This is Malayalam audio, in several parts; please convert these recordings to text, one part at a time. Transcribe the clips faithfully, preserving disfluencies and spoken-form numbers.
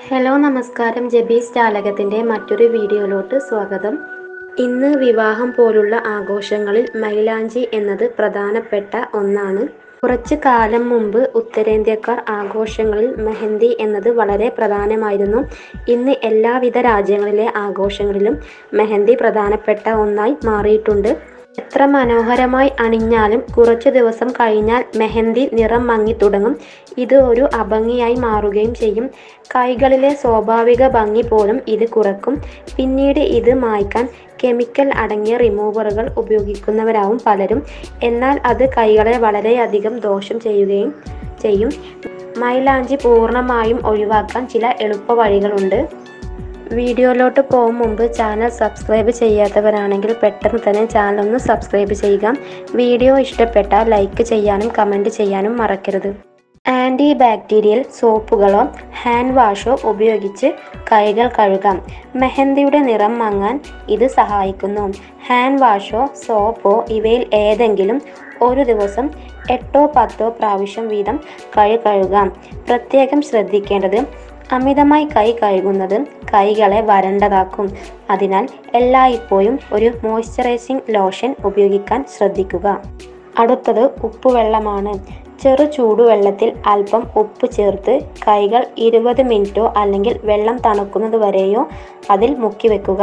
ഹലോ നമസ്കാരം. ജബീസ് ജാലകത്തിൻ്റെ മറ്റൊരു വീഡിയോയിലോട്ട് സ്വാഗതം. ഇന്ന് വിവാഹം പോലുള്ള ആഘോഷങ്ങളിൽ മൈലാഞ്ചി എന്നത് പ്രധാനപ്പെട്ട ഒന്നാണ്. കുറച്ച് കാലം മുമ്പ് ഉത്തരേന്ത്യക്കാർ ആഘോഷങ്ങളിൽ മെഹന്തി എന്നത് വളരെ പ്രധാനമായിരുന്നു. ഇന്ന് എല്ലാവിധ രാജ്യങ്ങളിലെ ആഘോഷങ്ങളിലും മെഹന്തി പ്രധാനപ്പെട്ട ഒന്നായി മാറിയിട്ടുണ്ട്. എത്ര മനോഹരമായി അണിഞ്ഞാലും കുറച്ചു ദിവസം കഴിഞ്ഞാൽ മെഹന്തി നിറം മങ്ങി തുടങ്ങും. ഇത് ഒരു അഭംഗിയായി മാറുകയും ചെയ്യും. കൈകളിലെ സ്വാഭാവിക ഭംഗി പോലും ഇത് കുറക്കും. പിന്നീട് ഇത് മായ്ക്കാൻ കെമിക്കൽ അടങ്ങിയ റിമൂവറുകൾ ഉപയോഗിക്കുന്നവരാവും പലരും. എന്നാൽ അത് കൈകളെ വളരെയധികം ദോഷം ചെയ്യുകയും ചെയ്യും. മൈലാഞ്ചി പൂർണ്ണമായും ഒഴിവാക്കാൻ ചില എളുപ്പ വഴികളുണ്ട്. വീഡിയോയിലോട്ട് പോകും മുമ്പ് ചാനൽ സബ്സ്ക്രൈബ് ചെയ്യാത്തവരാണെങ്കിൽ പെട്ടെന്ന് തന്നെ ചാനൽ ഒന്ന് സബ്സ്ക്രൈബ് ചെയ്യുക. വീഡിയോ ഇഷ്ടപ്പെട്ടാൽ ലൈക്ക് ചെയ്യാനും കമൻറ്റ് ചെയ്യാനും മറക്കരുത്. ആൻറ്റി ബാക്ടീരിയൽ സോപ്പുകളോ ഹാൻഡ് വാഷോ ഉപയോഗിച്ച് കൈകൾ കഴുകാം. മെഹന്തിയുടെ നിറം മങ്ങാൻ ഇത് സഹായിക്കുന്നു. ഹാൻഡ് വാഷോ സോപ്പോ ഇവയിൽ ഏതെങ്കിലും ഒരു ദിവസം എട്ടോ പത്തോ പ്രാവശ്യം വീതം കൈ കഴുകാം. പ്രത്യേകം ശ്രദ്ധിക്കേണ്ടത്, അമിതമായി കൈ കഴുകുന്നത് കൈകളെ വരണ്ടതാക്കും. അതിനാൽ എല്ലായ്പ്പോഴും ഒരു മോയ്സ്ചറൈസിംഗ് ലോഷൻ ഉപയോഗിക്കാൻ ശ്രദ്ധിക്കുക. അടുത്തത് ഉപ്പുവെള്ളമാണ്. ചെറു ചൂടുവെള്ളത്തിൽ അല്പം ഉപ്പ് ചേർത്ത് കൈകൾ ഇരുപത് മിനിറ്റോ അല്ലെങ്കിൽ വെള്ളം തണുക്കുന്നത് വരെയോ അതിൽ മുക്കി വെക്കുക.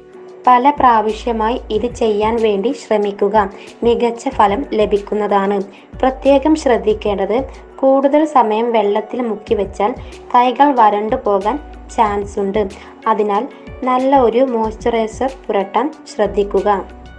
പല പ്രാവശ്യമായി ഇത് ചെയ്യാൻ വേണ്ടി ശ്രമിക്കുക. മികച്ച ഫലം ലഭിക്കുന്നതാണ്. പ്രത്യേകം ശ്രദ്ധിക്കേണ്ടത്, കൂടുതൽ സമയം വെള്ളത്തിൽ മുക്കി വെച്ചാൽ കൈകൾ വരണ്ടു പോകാൻ ചാൻസ് ഉണ്ട്. അതിനാൽ നല്ല ഒരു മോയ്സ്ചറൈസർ പുരട്ടാൻ ശ്രദ്ധിക്കുക.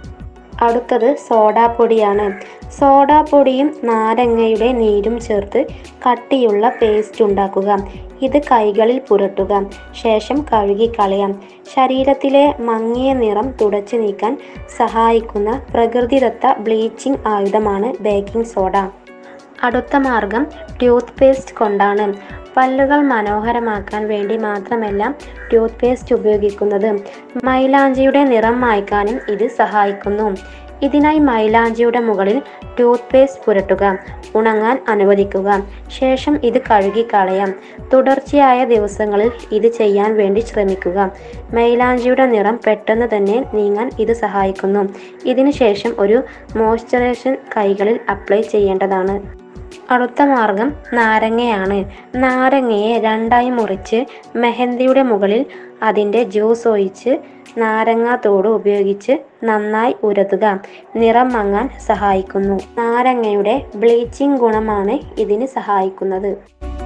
അടുത്തത് സോഡാപ്പൊടിയാണ്. സോഡാപ്പൊടിയും നാരങ്ങയുടെ നീരും ചേർത്ത് കട്ടിയുള്ള പേസ്റ്റ് ഉണ്ടാക്കുക. ഇത് കൈകളിൽ പുരട്ടുക. ശേഷം കഴുകിക്കളയാം. ശരീരത്തിലെ മങ്ങിയ നിറം തുടച്ചു നീക്കാൻ സഹായിക്കുന്ന പ്രകൃതിദത്ത ബ്ലീച്ചിങ് ആയുധമാണ് ബേക്കിംഗ് സോഡ. അടുത്ത മാർഗം ടൂത്ത് പേസ്റ്റ് കൊണ്ടാണ്. പല്ലുകൾ മനോഹരമാക്കാൻ വേണ്ടി മാത്രമല്ല ടൂത്ത് പേസ്റ്റ് ഉപയോഗിക്കുന്നത്. മൈലാഞ്ചിയുടെ നിറം മായ്ക്കാനും ഇത് സഹായിക്കുന്നു. ഇതിനായി മൈലാഞ്ചിയുടെ മുകളിൽ ടൂത്ത് പേസ്റ്റ് പുരട്ടുക. ഉണങ്ങാൻ അനുവദിക്കുക. ശേഷം ഇത് കഴുകിക്കളയാം. തുടർച്ചയായ ദിവസങ്ങളിൽ ഇത് ചെയ്യാൻ വേണ്ടി ശ്രമിക്കുക. മൈലാഞ്ചിയുടെ നിറം പെട്ടെന്ന് തന്നെ നീങ്ങാൻ ഇത് സഹായിക്കുന്നു. ഇതിനു ശേഷം ഒരു മോയ്സ്ചറൈസർ കൈകളിൽ അപ്ലൈ ചെയ്യേണ്ടതാണ്. അടുത്ത മാർഗം നാരങ്ങയാണ്. നാരങ്ങയെ രണ്ടായി മുറിച്ച് മെഹന്തിയുടെ മുകളിൽ അതിൻ്റെ ജ്യൂസ് ഒഴിച്ച് നാരങ്ങാത്തോട് ഉപയോഗിച്ച് നന്നായി ഉരതുക. നിറം മങ്ങാൻ സഹായിക്കുന്നു. നാരങ്ങയുടെ ബ്ലീച്ചിങ് ഗുണമാണ് ഇതിന് സഹായിക്കുന്നത്.